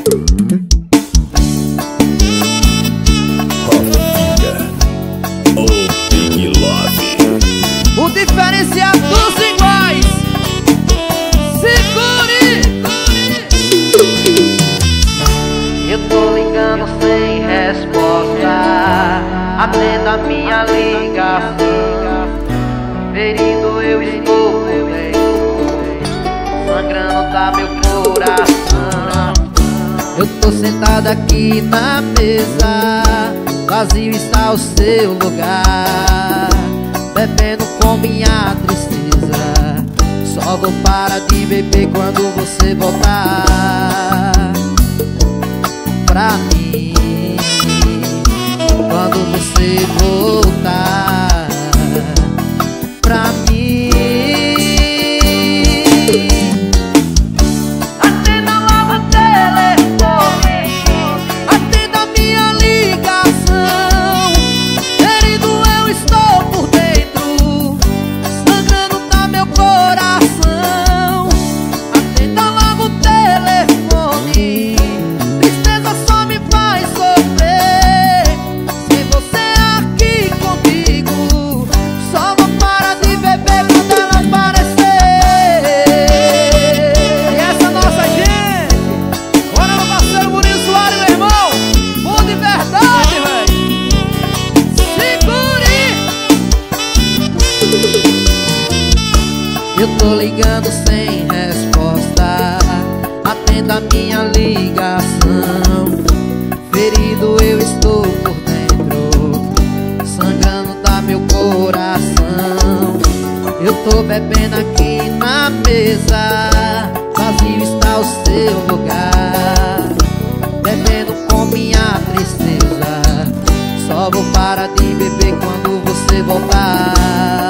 O diferenciado dos iguais. Segure! Eu tô ligando sem resposta. Atenda minha ligação. Ferido eu estou por dentro, sangrando tá meu coração. Eu tô sentado aqui na mesa, vazio está o seu lugar, bebendo com minha tristeza. Só vou parar de beber quando você voltar pra mim. Quando você voltar pra mim. Atenda logo o telefone, Atenda minha ligação. Ferido eu estou por dentro, sangrando tá meu coração. Atenda logo o telefone, tristeza só me faz sofrer. Sem você aqui comigo, só vou parar de beber quando ela aparecer. E essa nossa gente, bora no parceiro Murilo Soares, meu irmão. Bom de verdade, velho. Segure! Eu tô ligando sem resposta, atenda minha ligação. Ferido eu estou por dentro, sangrando tá meu coração. Eu tô bebendo aqui na mesa, vazio está o seu lugar, bebendo com minha tristeza. Só vou parar de beber quando você voltar